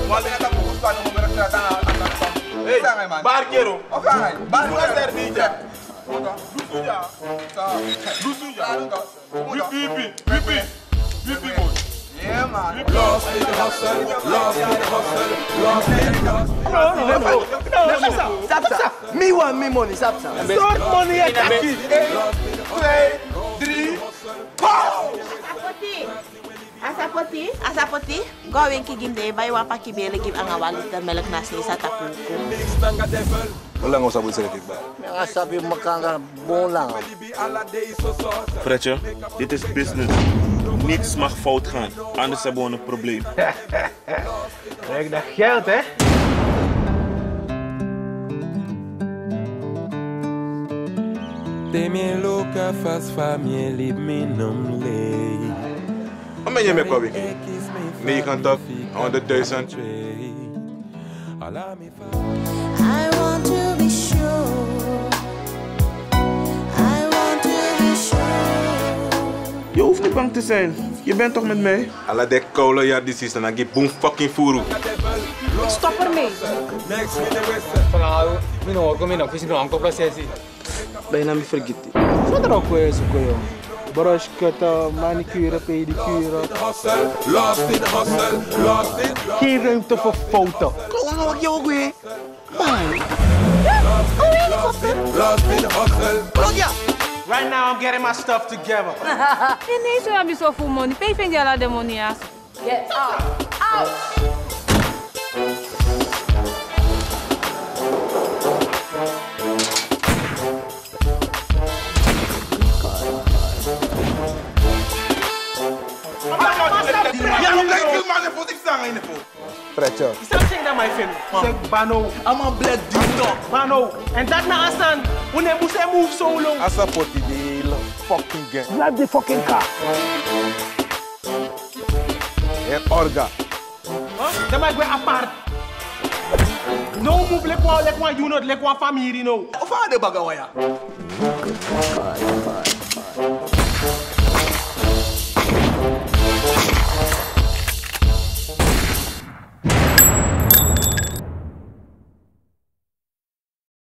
Barquero. Yeah, man. Lost in the hustle, lost in the hustle, lost in the hustle. Stop. Me want me money, stop. Start money at Taki. 2, 3, pow! Asapoti, gawin kigimde bay wa pakibele gib ang awalit na melek nasi sa tapuko. Wala nga usapin sa likid ba? Nga sabi makanga bon lang. Fredje, dit is business. Niets mag fout gaan, anders hebben we een probleem. Kijk dat geld, hè? De mi loca faz famie lib mi nom lei. Wat ben je met Kobe? 90, 100.000. I want to be sure. I want to be sure. Je hoeft niet bang te zijn. Je bent toch met mij? Alla de kolen ja die is dan ik boom fucking furu. Stop ermee. Bijna me vergeten. Wat er ook weer zo koyo? Brush cutten, manicure, pedicure. Lost in the hustle, lost in. Geen ruimte voor foto. Kom aan, wat je ook weer. Man. Lost in the hustle. Claudia. Right now I'm getting my stuff together. Nee, zo heb je zoveel money. Pay vind je de money as. Get out. Ja, hoe kijk je man voor ik sta in de pool. Fredje. Stop saying that, my friend. Zeg Bano. I'm a black dude. Bano. En dat na Asan. Wanneer moest hij move so long? Asapoti de hele fucking gang. Drive the fucking car. En orga. Dat maakt weer apart. No move like one unit, like one family, no. Of aan de bagawaya.